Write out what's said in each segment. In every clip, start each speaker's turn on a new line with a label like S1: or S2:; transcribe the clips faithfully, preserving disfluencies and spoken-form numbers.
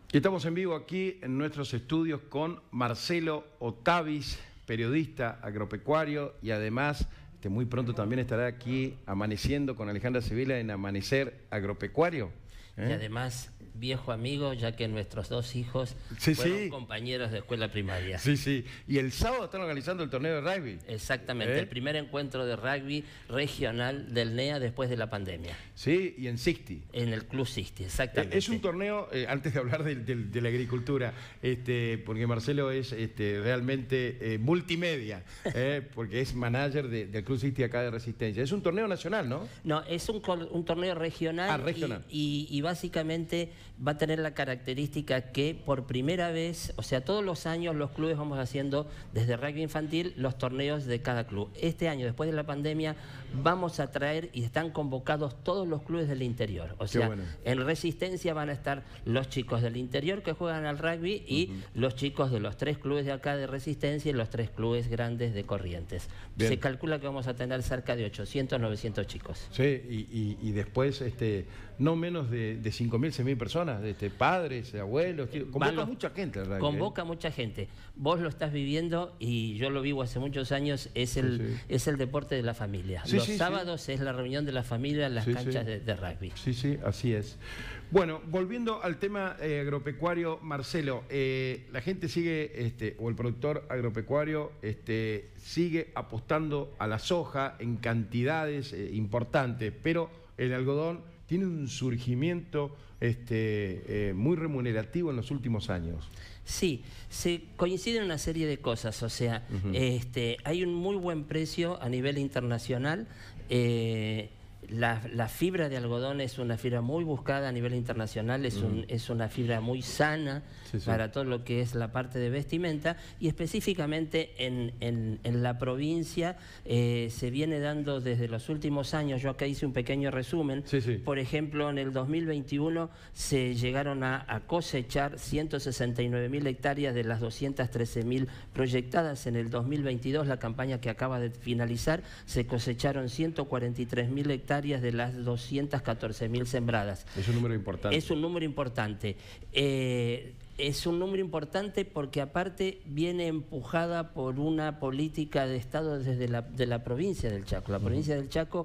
S1: Y estamos en vivo aquí en nuestros estudios con Marcelo Otavis, periodista agropecuario, y además este, muy pronto también estará aquí amaneciendo con Alejandra Sevilla en Amanecer Agropecuario. ¿Eh?
S2: Y además, viejo amigo, ya que nuestros dos hijos
S1: sí,
S2: fueron
S1: sí.
S2: compañeros de escuela primaria.
S1: Sí, sí. Y el sábado están organizando el torneo de rugby.
S2: Exactamente,
S1: ¿Eh?
S2: el primer encuentro de rugby regional del N E A después de la pandemia.
S1: Sí, y en Sixty.
S2: En el Club Sixty, exactamente.
S1: Es un torneo, eh, antes de hablar de, de, de la agricultura, este, porque Marcelo es este, realmente eh, multimedia, eh, porque es manager de, del Club Sixty acá de Resistencia. Es un torneo nacional, ¿no?
S2: No, es un, un torneo regional,
S1: ah, regional.
S2: Y, y, y básicamente va a tener la característica que por primera vez, o sea, todos los años los clubes vamos haciendo desde rugby infantil los torneos de cada club. Este año, después de la pandemia, vamos a traer y están convocados todos los clubes del interior. O sea, bueno. En Resistencia van a estar los chicos del interior que juegan al rugby y uh-huh. los chicos de los tres clubes de acá de Resistencia y los tres clubes grandes de Corrientes. Bien. Se calcula que vamos a tener cerca de ochocientos, novecientos chicos.
S1: Sí, y, y, y después este, no menos de, de cinco mil, seis mil personas, este, padres, abuelos, convoca los, mucha gente. Rugby,
S2: convoca
S1: ¿eh?
S2: mucha gente. Vos lo estás viviendo y yo lo vivo hace muchos años, es el, sí, sí. Es el deporte de la familia. Sí, los sí, sábados sí. Es la reunión de la familia en las sí, canchas sí. De, de rugby.
S1: Sí, sí, así es. Bueno, volviendo al tema eh, agropecuario, Marcelo, eh, la gente sigue, este, o el productor agropecuario este, sigue apostando a la soja en cantidades eh, importantes, pero el algodón tiene un surgimiento este, eh, muy remunerativo en los últimos años.
S2: Sí, se coinciden una serie de cosas, o sea, uh-huh. este, hay un muy buen precio a nivel internacional. eh, La, la fibra de algodón es una fibra muy buscada a nivel internacional, es, un, es una fibra muy sana sí, sí. para todo lo que es la parte de vestimenta, y específicamente en, en, en la provincia eh, se viene dando desde los últimos años. Yo acá hice un pequeño resumen. Sí, sí. Por ejemplo, en el dos mil veintiuno se llegaron a, a cosechar ciento sesenta y nueve mil hectáreas de las doscientas trece mil proyectadas. En el dos mil veintidós, la campaña que acaba de finalizar, se cosecharon ciento cuarenta y tres mil hectáreas de las doscientas catorce mil sembradas.
S1: Es un número importante.
S2: Es un número importante. Eh, es un número importante porque aparte viene empujada por una política de Estado desde la, de la provincia del Chaco. La provincia del Chaco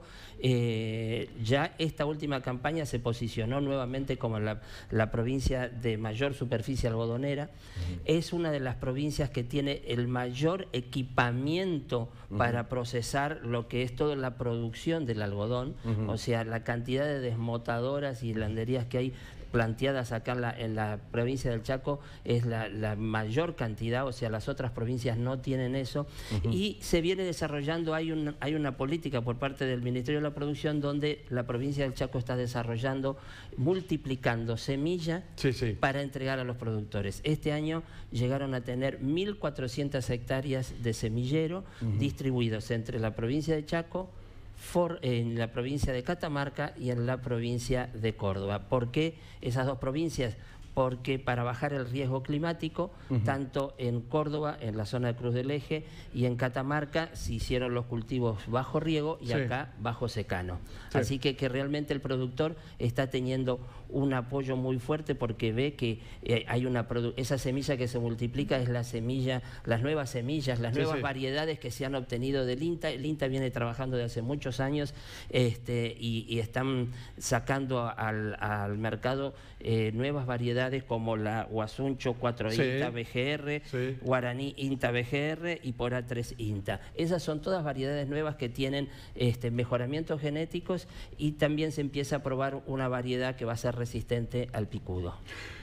S2: eh, ya esta última campaña se posicionó nuevamente como la, la provincia de mayor superficie algodonera. Uh-huh. Es una de las provincias que tiene el mayor equipamiento uh-huh. para procesar lo que es toda la producción del algodón. Uh-huh. O sea, la cantidad de desmotadoras y hilanderías que hay planteadas acá en la, en la provincia del Chaco es la, la mayor cantidad, o sea, las otras provincias no tienen eso. Uh-huh. Y se viene desarrollando, hay, un, hay una política por parte del Ministerio de la Producción donde la provincia del Chaco está desarrollando, multiplicando semilla sí, sí. para entregar a los productores. Este año llegaron a tener mil cuatrocientas hectáreas de semillero uh-huh. distribuidos entre la provincia de Chaco, For, en la provincia de Catamarca y en la provincia de Córdoba. ¿Por qué esas dos provincias? Porque para bajar el riesgo climático, uh-huh. tanto en Córdoba, en la zona de Cruz del Eje, y en Catamarca se hicieron los cultivos bajo riego y sí. acá bajo secano. Sí. Así que, que realmente el productor está teniendo un apoyo muy fuerte porque ve que eh, hay una esa semilla que se multiplica es la semilla, las nuevas semillas, las sí, nuevas sí. variedades que se han obtenido del INTA. El INTA viene trabajando desde hace muchos años este, y, y están sacando al, al mercado eh, nuevas variedades como la Guasuncho cuatro sí, INTA B G R, sí. Guaraní INTA B G R y Porá tres INTA. Esas son todas variedades nuevas que tienen este, mejoramientos genéticos, y también se empieza a probar una variedad que va a ser resistente al picudo.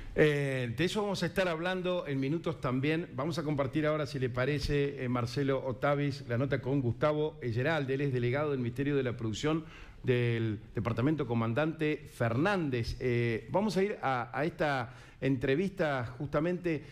S1: Eh, de eso vamos a estar hablando en minutos también. Vamos a compartir ahora, si le parece, eh, Marcelo Otavis, la nota con Gustavo Geralde. Él es delegado del Ministerio de la Producción del Departamento Comandante Fernández. Eh, vamos a ir a, a esta entrevista justamente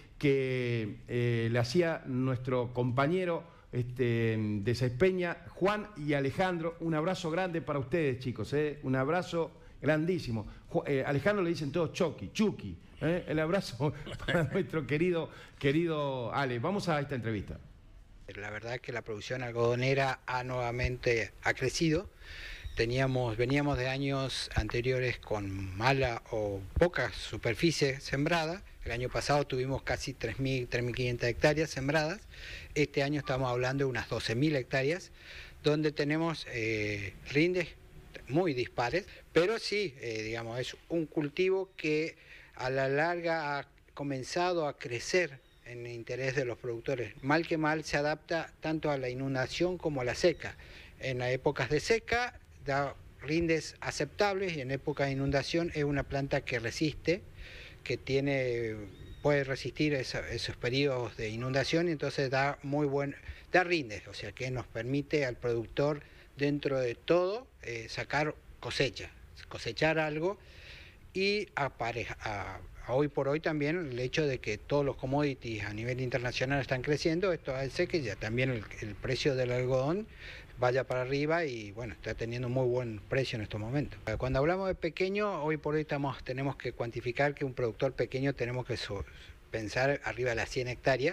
S1: que eh, le hacía nuestro compañero este, de Cespeña, Juan y Alejandro. Un abrazo grande para ustedes, chicos, eh, un abrazo grandísimo. Eh, Alejandro le dicen todos Chucky, Chucky. Eh, el abrazo para nuestro querido, querido Ale. Vamos a esta entrevista.
S3: La verdad es que la producción algodonera ha nuevamente ha crecido. teníamos, veníamos de años anteriores con mala o poca superficie sembrada. El año pasado tuvimos casi tres mil, tres mil quinientas hectáreas sembradas. Este año estamos hablando de unas doce mil hectáreas, donde tenemos eh, rindes muy dispares, pero sí, eh, digamos, es un cultivo que a la larga ha comenzado a crecer en el interés de los productores. Mal que mal se adapta tanto a la inundación como a la seca. En las épocas de seca da rindes aceptables y en época de inundación es una planta que resiste, que tiene, puede resistir esa, esos periodos de inundación y entonces da muy buen, da rindes, o sea que nos permite al productor dentro de todo eh, sacar cosecha, cosechar algo y apareja, a, a hoy por hoy también el hecho de que todos los commodities a nivel internacional están creciendo, esto hace que ya también el, el precio del algodón vaya para arriba y bueno, está teniendo muy buen precio en estos momentos. Cuando hablamos de pequeño, hoy por hoy estamos, tenemos que cuantificar que un productor pequeño tenemos que so, pensar arriba de las cien hectáreas,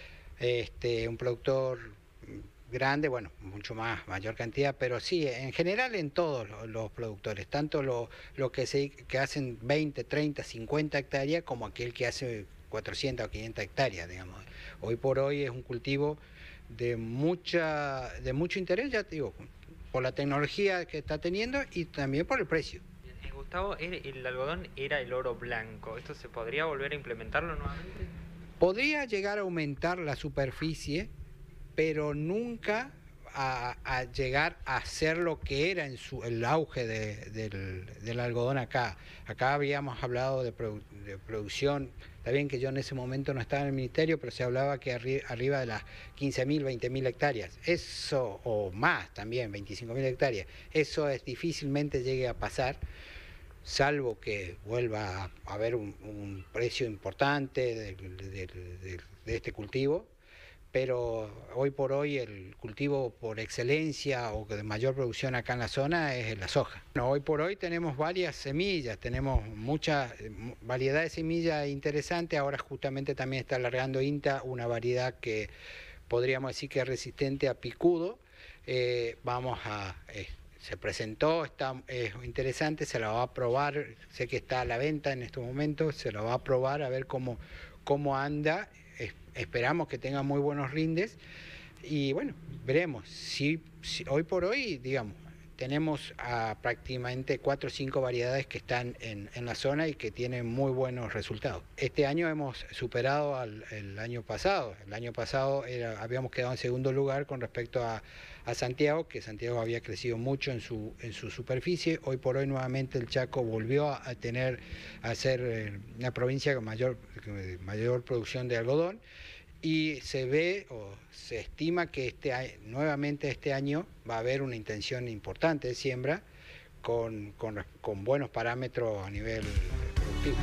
S3: este, un productor grande, bueno, mucho más, mayor cantidad, pero sí, en general en todos los, los productores, tanto los lo que, se, que hacen veinte, treinta, cincuenta hectáreas como aquel que hace cuatrocientas o quinientas hectáreas, digamos. Hoy por hoy es un cultivo de mucha de mucho interés, ya te digo, por la tecnología que está teniendo y también por el precio.
S4: Eh, Gustavo, el, el algodón era el oro blanco, ¿esto se podría volver a implementarlo nuevamente?
S3: Podría llegar a aumentar la superficie, pero nunca a, a llegar a ser lo que era en su, el auge de, del, del algodón acá. Acá habíamos hablado de, produ, de producción, está bien que yo en ese momento no estaba en el ministerio, pero se hablaba que arri, arriba de las quince mil, veinte mil hectáreas, eso, o más también, veinticinco mil hectáreas, eso es difícilmente llegue a pasar, salvo que vuelva a haber un, un precio importante de, de, de, de este cultivo. Pero hoy por hoy el cultivo por excelencia o de mayor producción acá en la zona es la soja. Bueno, hoy por hoy tenemos varias semillas, tenemos mucha variedad de semillas interesantes. Ahora justamente también está largando INTA una variedad que podríamos decir que es resistente a picudo. Eh, vamos a... Eh, se presentó, está, es interesante, se la va a probar, sé que está a la venta en estos momentos, se la va a probar a ver cómo, cómo anda. Esperamos que tenga muy buenos rindes y bueno, veremos. Si, si hoy por hoy, digamos, tenemos a prácticamente cuatro o cinco variedades que están en, en la zona y que tienen muy buenos resultados. Este año hemos superado al el año pasado. El año pasado era, habíamos quedado en segundo lugar con respecto a, a Santiago, que Santiago había crecido mucho en su, en su superficie. Hoy por hoy nuevamente el Chaco volvió a, a tener, a ser eh, una provincia con mayor, mayor producción de algodón. Y se ve o se estima que este año, nuevamente este año va a haber una intención importante de siembra con, con, con buenos parámetros a nivel productivo.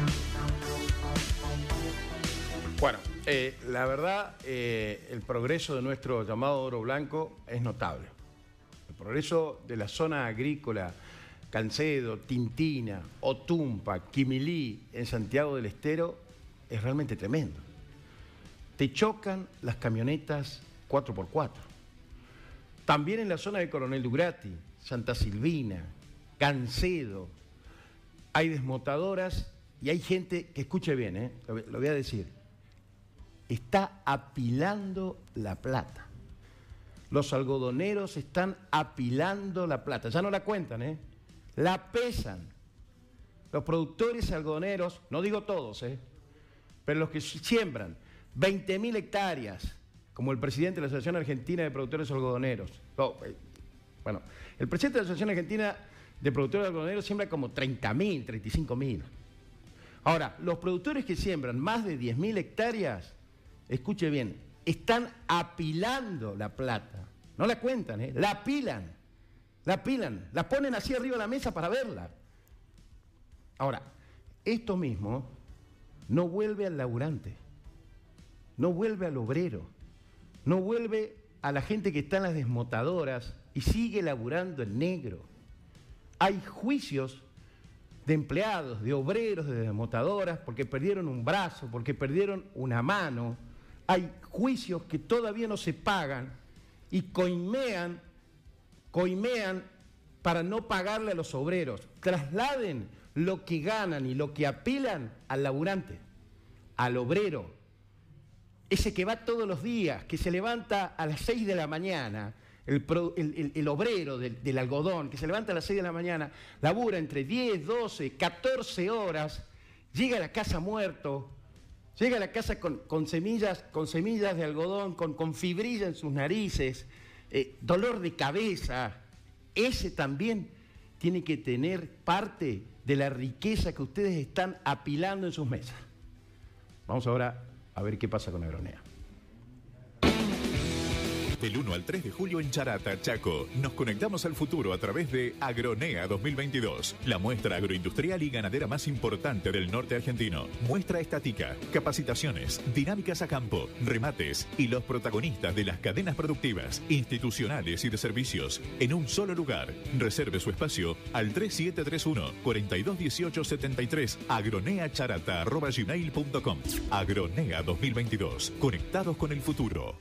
S1: Bueno, eh, la verdad, eh, el progreso de nuestro llamado oro blanco es notable. El progreso de la zona agrícola, Cancedo, Tintina, Otumpa, Quimilí, en Santiago del Estero, es realmente tremendo. Te chocan las camionetas cuatro por cuatro. También en la zona de Coronel Dugrati, Santa Silvina, Cancedo, hay desmotadoras y hay gente que, escuche bien, ¿eh? lo, lo voy a decir, está apilando la plata. Los algodoneros están apilando la plata, ya no la cuentan, ¿eh? La pesan. Los productores algodoneros, no digo todos, ¿eh? pero los que siembran veinte mil hectáreas, como el presidente de la Asociación Argentina de Productores Algodoneros. Oh, eh, bueno, el presidente de la Asociación Argentina de Productores Algodoneros siembra como treinta mil, treinta y cinco mil. Ahora, los productores que siembran más de diez mil hectáreas, escuche bien, están apilando la plata. No la cuentan, ¿eh? La apilan, la apilan, la ponen así arriba de la mesa para verla. Ahora, esto mismo no vuelve al laburante. No vuelve al obrero, no vuelve a la gente que está en las desmotadoras y sigue laburando en negro. Hay juicios de empleados, de obreros, de desmotadoras, porque perdieron un brazo, porque perdieron una mano. Hay juicios que todavía no se pagan y coimean, coimean para no pagarle a los obreros. Trasladen lo que ganan y lo que apilan al laburante, al obrero, ese que va todos los días, que se levanta a las seis de la mañana, el, pro, el, el, el obrero del, del algodón, que se levanta a las seis de la mañana, labura entre diez, doce, catorce horas, llega a la casa muerto, llega a la casa con, con, semillas, con semillas de algodón, con, con fibrilla en sus narices, eh, dolor de cabeza. Ese también tiene que tener parte de la riqueza que ustedes están apilando en sus mesas. Vamos ahora a ver qué pasa con Agronea.
S5: Del uno al tres de julio en Charata, Chaco, nos conectamos al futuro a través de Agronea dos mil veintidós, la muestra agroindustrial y ganadera más importante del norte argentino. Muestra estática, capacitaciones, dinámicas a campo, remates y los protagonistas de las cadenas productivas, institucionales y de servicios en un solo lugar. Reserve su espacio al tres siete tres uno, cuatro dos uno ocho siete tres, agroneacharata arroba gmail punto com. Agronea dos mil veintidós, conectados con el futuro.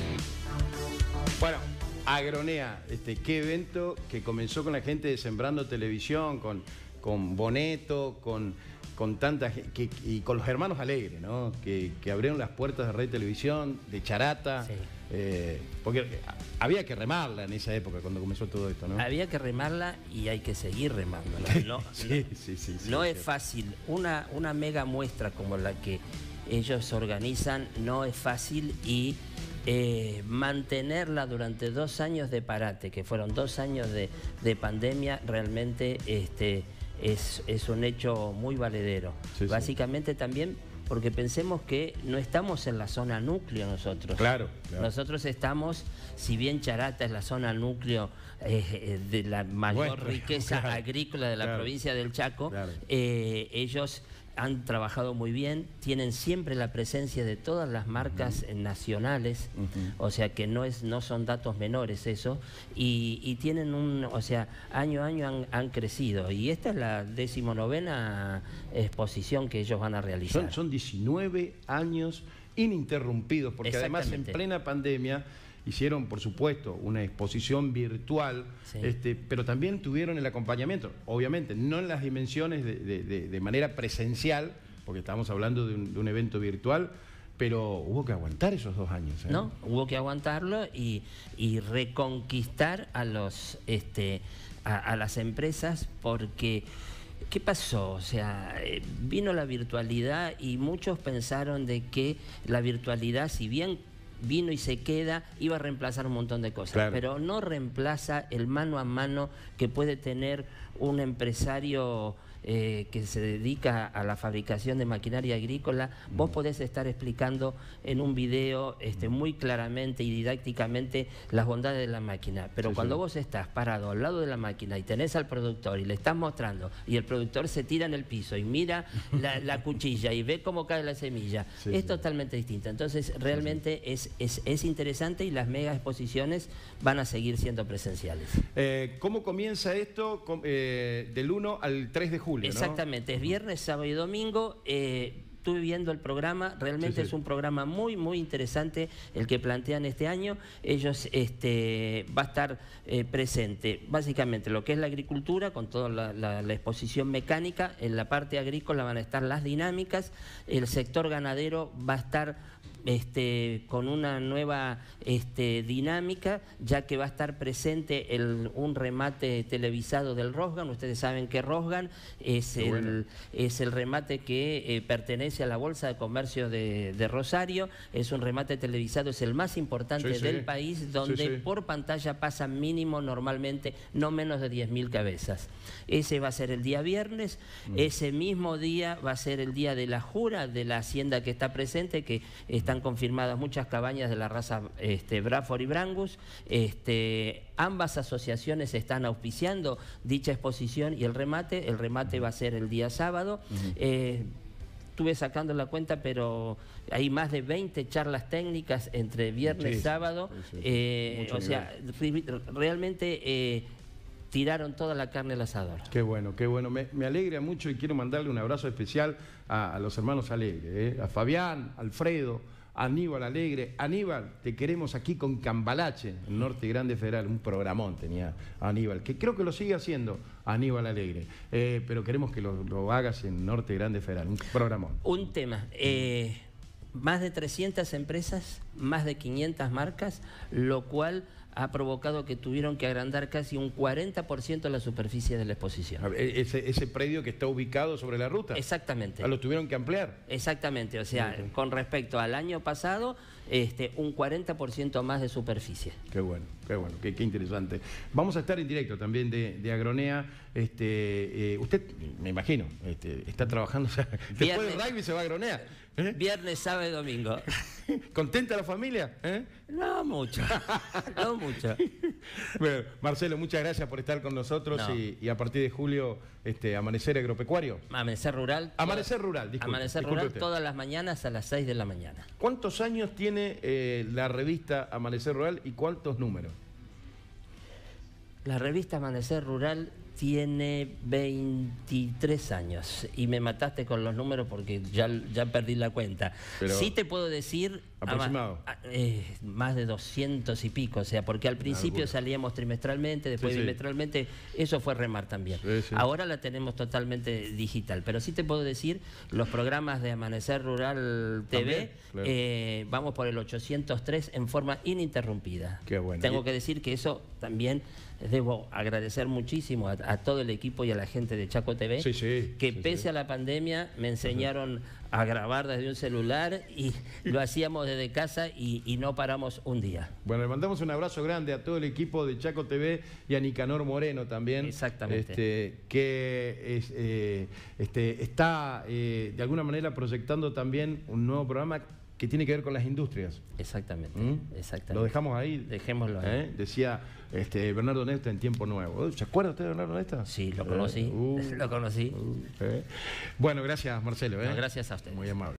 S1: Bueno, Agronea, este, qué evento que comenzó con la gente de Sembrando Televisión, con, con Boneto, con, con tanta que, y con los hermanos Alegre, ¿no? Que, que abrieron las puertas de Red Televisión, de Charata, sí. eh, porque había que remarla en esa época cuando comenzó todo esto, ¿no?
S2: Había que remarla y hay que seguir remándola. No,
S1: sí,
S2: no,
S1: sí, sí, sí,
S2: no
S1: sí,
S2: es
S1: sí.
S2: fácil. Una, una mega muestra como la que ellos organizan no es fácil y Eh, mantenerla durante dos años de parate, que fueron dos años de, de pandemia, realmente este, es, es un hecho muy valedero. Sí, Básicamente sí. también porque pensemos que no estamos en la zona núcleo nosotros.
S1: Claro, claro.
S2: Nosotros estamos, si bien Charata es la zona núcleo eh, de la mayor bueno, riqueza claro, agrícola de la claro, provincia del Chaco, claro. eh, ellos han trabajado muy bien, tienen siempre la presencia de todas las marcas uh-huh. nacionales, uh-huh. o sea que no es no son datos menores eso, y, y tienen un, o sea, año a año han, han crecido, y esta es la decimonovena exposición que ellos van a realizar.
S1: Son, son diecinueve años ininterrumpidos, porque además en plena pandemia hicieron, por supuesto, una exposición virtual, sí. este, pero también tuvieron el acompañamiento, obviamente, no en las dimensiones de, de, de, de manera presencial, porque estamos hablando de un, de un evento virtual, pero hubo que aguantar esos dos años. ¿eh?
S2: No, hubo que aguantarlo y, y reconquistar a, los, este, a, a las empresas, porque ¿qué pasó? O sea, vino la virtualidad y muchos pensaron de que la virtualidad, si bien vino y se queda, iba a reemplazar un montón de cosas, claro. pero no reemplaza el mano a mano que puede tener un empresario eh, que se dedica a la fabricación de maquinaria agrícola. Mm. Vos podés estar explicando en un video este, muy claramente y didácticamente las bondades de la máquina, pero sí, cuando sí. vos estás parado al lado de la máquina y tenés al productor y le estás mostrando y el productor se tira en el piso y mira la, la cuchilla y ve cómo cae la semilla, sí, es sí. totalmente distinta. Entonces realmente sí, sí. Es, es, es interesante y las mega exposiciones van a seguir siendo presenciales.
S1: Eh, ¿Cómo comienza esto? Eh, del uno al tres de julio,
S2: Exactamente,
S1: ¿no?
S2: Es viernes, sábado y domingo. Eh, estuve viendo el programa, realmente sí, sí. es un programa muy, muy interesante el que plantean este año. Ellos, este, va a estar eh, presente básicamente lo que es la agricultura, con toda la, la, la exposición mecánica. En la parte agrícola van a estar las dinámicas. El sector ganadero va a estar Este, con una nueva este, dinámica, ya que va a estar presente el, un remate televisado del Rosgan. Ustedes saben que Rosgan es, el, bueno. es el remate que eh, pertenece a la Bolsa de Comercio de, de Rosario. Es un remate televisado, es el más importante sí, del sí. país, donde sí, sí. por pantalla pasa mínimo normalmente no menos de diez mil cabezas. Ese va a ser el día viernes. Mm. Ese mismo día va a ser el día de la jura de la hacienda que está presente, que está confirmadas muchas cabañas de la raza este, Braford y Brangus. Este, ambas asociaciones están auspiciando dicha exposición y el remate. El remate va a ser el día sábado. Uh-huh. eh, estuve sacando la cuenta, pero hay más de veinte charlas técnicas entre viernes y sí, sábado. Sí, sí, eh, o sea, realmente eh, tiraron toda la carne al asador.
S1: Qué bueno, qué bueno. Me, me alegra mucho y quiero mandarle un abrazo especial a, a los hermanos Alegre, ¿eh? A Fabián, Alfredo, Aníbal Alegre. Aníbal, te queremos aquí con Cambalache, en Norte Grande Federal, un programón tenía Aníbal, que creo que lo sigue haciendo Aníbal Alegre, eh, pero queremos que lo, lo hagas en Norte Grande Federal, un programón.
S2: Un tema, eh, más de trescientas empresas, más de quinientas marcas, lo cual ha provocado que tuvieron que agrandar casi un cuarenta por ciento la superficie de la exposición.
S1: A ver, ese, ese predio que está ubicado sobre la ruta.
S2: Exactamente.
S1: Ah, ¿lo tuvieron que ampliar?
S2: Exactamente, o sea,
S1: Okay.
S2: con respecto al año pasado, este, un cuarenta por ciento más de superficie.
S1: Qué bueno, qué bueno, qué, qué interesante. Vamos a estar en directo también de, de Agronea. Este, eh, usted, me imagino, este, está trabajando, o sea, después
S2: Viernes.
S1: del rugby se va a Agronea. ¿Eh?
S2: Viernes, sábado y domingo.
S1: ¿Contenta la familia? ¿Eh?
S2: No mucho, no mucho.
S1: Bueno, Marcelo, muchas gracias por estar con nosotros
S2: No.
S1: y, y a partir de julio, este, Amanecer Agropecuario.
S2: Amanecer Rural.
S1: Amanecer Rural, disculpe.
S2: Amanecer
S1: disculpe
S2: Rural
S1: usted.
S2: todas las mañanas a las seis de la mañana.
S1: ¿Cuántos años tiene eh, la revista Amanecer Rural y cuántos números?
S2: La revista Amanecer Rural tiene veintitrés años y me mataste con los números porque ya, ya perdí la cuenta.
S1: Pero
S2: sí te puedo decir
S1: aproximado.
S2: ama- eh, más de doscientos y pico, o sea, porque al principio
S1: locura.
S2: salíamos trimestralmente, después
S1: Sí, sí.
S2: bimestralmente, eso fue remar también.
S1: Sí, sí.
S2: Ahora la tenemos totalmente digital, pero sí te puedo decir, los programas de Amanecer Rural T V,
S1: También, claro.
S2: eh, vamos por el ochocientos tres en forma ininterrumpida.
S1: Qué bueno.
S2: Tengo
S1: Y-
S2: que decir que eso también debo agradecer muchísimo a, a todo el equipo y a la gente de Chaco T V,
S1: Sí, sí,
S2: que
S1: sí,
S2: pese
S1: sí.
S2: a la pandemia me enseñaron a grabar desde un celular y lo hacíamos desde casa y, y no paramos un día.
S1: Bueno, le mandamos un abrazo grande a todo el equipo de Chaco T V y a Nicanor Moreno también.
S2: Exactamente.
S1: Este, que es, eh, este, está eh, de alguna manera proyectando también un nuevo programa que tiene que ver con las industrias.
S2: Exactamente,
S1: ¿Mm?
S2: exactamente.
S1: Lo dejamos ahí.
S2: Dejémoslo ahí.
S1: ¿Eh? Decía este, Bernardo Nesta en Tiempo Nuevo. ¿Se acuerda usted de Bernardo Nesta?
S2: Sí, lo
S1: Eh,
S2: conocí,
S1: uh,
S2: lo conocí.
S1: uh, eh. Bueno, gracias Marcelo. ¿eh?
S2: No, gracias a ustedes.
S1: Muy amable.